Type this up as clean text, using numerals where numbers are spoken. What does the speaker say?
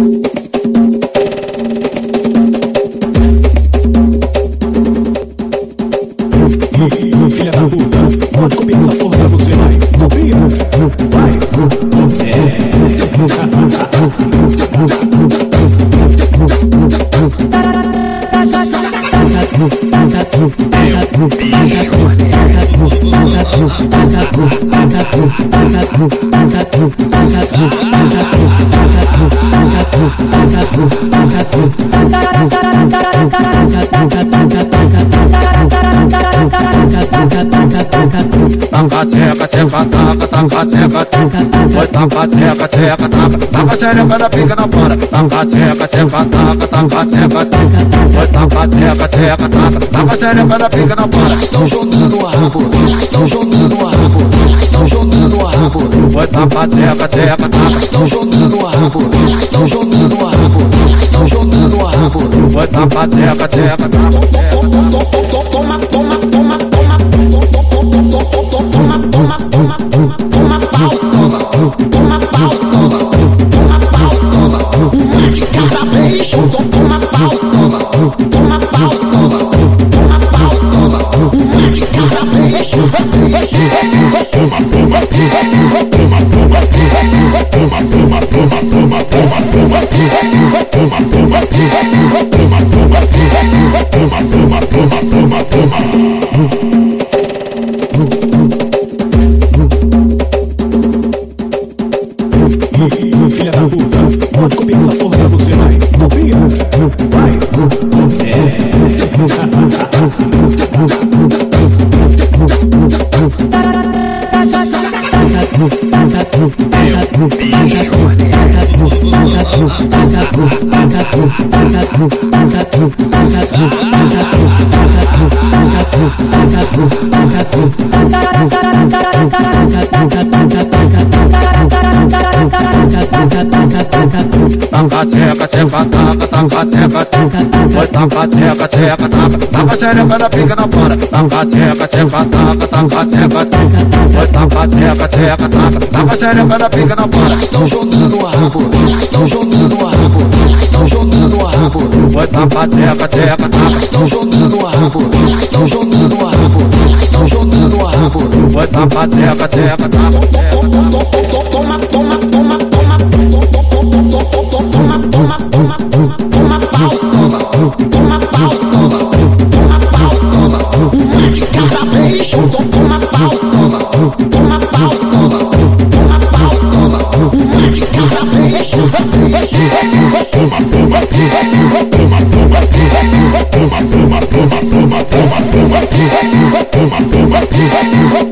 Filha da puta, pode comer essa porra pra você, vai. Topia, vai. Taca tcheca, tcheca, taca, taca tcheca, foi taca tcheca, tcheca, taca, taca xereca na pica na fora. Taca tcheca, tcheca, taca, taca tcheca, foi taca tcheca, tcheca, taca, taca xereca na pica na fora. Estão jogando o rabo, estão jogando o rabo, estão jogando o rabo. Foi taca tcheca, tcheca, taca, estão jogando o rabo, estão jogando o rabo, estão jogando o rabo. foi taca tcheca, tcheca, taca. Toma, toma, toma, toma, toma, toma, toma, toma pau, toma, toma pau, toma, toma pau, toma, uma de cada vez, toma pau, toma, toma pau, toma, toma pau, toma, uma de cada vez. Filha da puta, pode comer essa porra pra você, vai. Topia, vai. Taca tcheca, tcheca, taca, taca tcheca, foi taca tcheca, tcheca, taca, taca xereca na pica na fora. Taca tcheca, tcheca, taca, taca tcheca, foi taca tcheca, tcheca, taca, taca xereca na pica na fora. Estão jogando o rabo, estão jogando o rabo, estão jogando o rabo. Foi taca tcheca, tcheca, taca, estão jogando o rabo, estão jogando o rabo, estão jogando o rabo. foi taca tcheca, tcheca, taca. Toma, toma, toma, toma, toma, toma, toma, toma pau, toma, toma pau, toma, toma pau, toma, uma de cada vez, toma pau, toma, toma pau, toma, toma pau, toma, uma de cada vez. Toma,